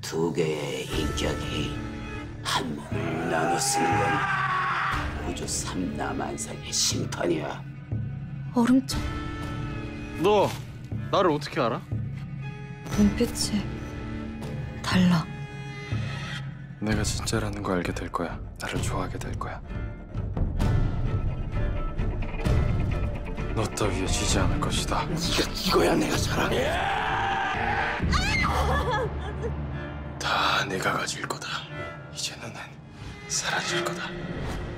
두 개의 인격이 한 몸을 나눠 쓰는 건 우주 삼라만상의 심판이야. 얼음장 너 나를 어떻게 알아? 눈빛이 달라. 내가 진짜라는 거 알게 될 거야. 나를 좋아하게 될 거야. 너 따위에 지지 않을 것이다. 이거야 내가 사랑해. 다 내가 가질 거다. 이제 너는 사라질 거다.